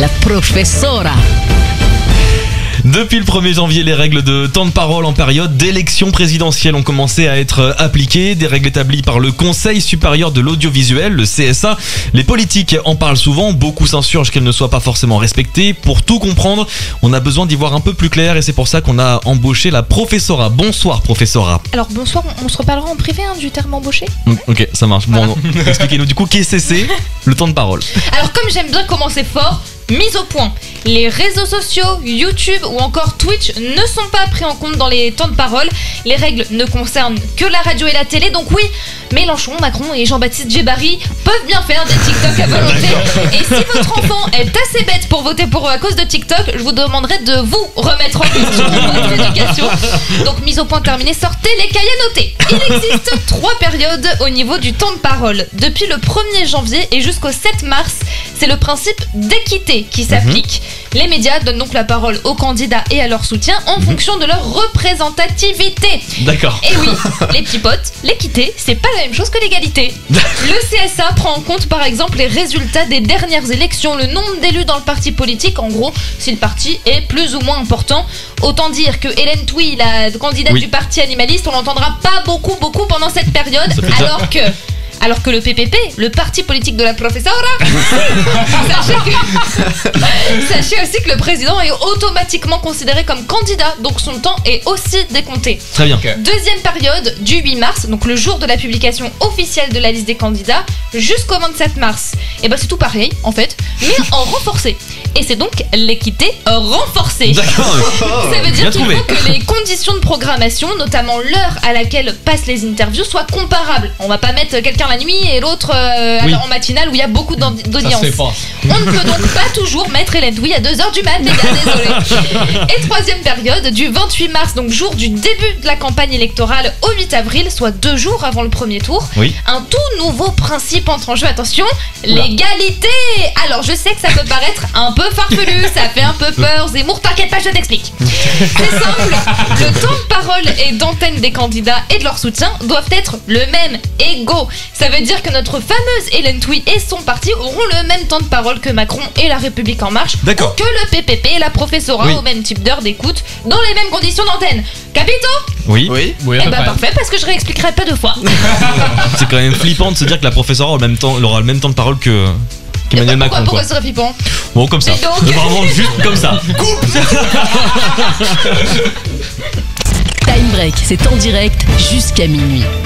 la professora. Depuis le 1er janvier, les règles de temps de parole en période d'élection présidentielle ont commencé à être appliquées. Des règles établies par le Conseil supérieur de l'audiovisuel, le CSA. Les politiques en parlent souvent, beaucoup s'insurgent qu'elles ne soient pas forcément respectées. Pour tout comprendre, on a besoin d'y voir un peu plus clair et c'est pour ça qu'on a embauché la professora. Bonsoir professora. Alors bonsoir, on se reparlera en privé du terme embauché. Ok, ça marche. Bon, expliquez-nous du coup qu'est-ce que c'est le temps de parole. Alors comme j'aime bien commencer fort, mise au point. Les réseaux sociaux, YouTube ou encore Twitch ne sont pas pris en compte dans les temps de parole. Les règles ne concernent que la radio et la télé. Donc oui, Mélenchon, Macron et Jean-Baptiste Djebari peuvent bien faire des TikTok à volonté. Et si votre enfant est assez bête pour voter pour eux à cause de TikTok, je vous demanderai de vous remettre en question votre éducation. Donc mise au point terminée, sortez les cahiers à noter. Il existe 3 périodes au niveau du temps de parole. Depuis le 1er janvier et jusqu'au 7 mars, c'est le principe d'équité qui s'applique. Les médias donnent donc la parole aux candidats et à leur soutien en fonction de leur représentativité. D'accord. Et oui, les petits potes, l'équité, c'est pas la même chose que l'égalité. Le CSA prend en compte par exemple les résultats des dernières élections, le nombre d'élus dans le parti politique, en gros, si le parti est plus ou moins important. Autant dire que Hélène Touy, la candidate du parti animaliste, on l'entendra pas beaucoup pendant cette période, alors que le PPP, le parti politique de la professora, sachez aussi que le président est automatiquement considéré comme candidat, donc son temps est aussi décompté. Très bien. Deuxième période, du 8 mars, donc le jour de la publication officielle de la liste des candidats, jusqu'au 27 mars. Et bah c'est tout pareil, en fait, mais en renforcé. Et c'est donc l'équité renforcée. D'accord. Ça veut dire qu'il faut que les conditions de programmation, notamment l'heure à laquelle passent les interviews, soient comparables. On va pas mettre quelqu'un la nuit et l'autre en matinale où il y a beaucoup d'audience. On ne peut donc pas toujours mettre Hélène Touy à 2h du mat', les gars, désolé. Et troisième période, du 28 mars, donc jour du début de la campagne électorale, au 8 avril, soit 2 jours avant le premier tour. Un tout nouveau principe entre en jeu, attention, l'égalité. Alors je sais que ça peut paraître un peu farfelu, ça fait un peu peur. Zemmour, t'inquiète pas, je t'explique. C'est simple, le temps de parole et d'antenne des candidats et de leur soutien doivent être le même, égaux. Ça veut dire que notre fameuse Hélène Touy et son parti auront le même temps de parole que Macron et la République en marche, ou que le PPP et la professora au même type d'heure d'écoute, dans les mêmes conditions d'antenne. Capito ? Oui. Eh bah parfait, parce que je réexpliquerai pas 2 fois. C'est quand même flippant de se dire que la professeure aura le même temps de parole que Emmanuel Macron. Pourquoi ce serait flippant ? Bon, comme ça. Vraiment juste comme ça. Coupe. Time Break, c'est en direct jusqu'à minuit.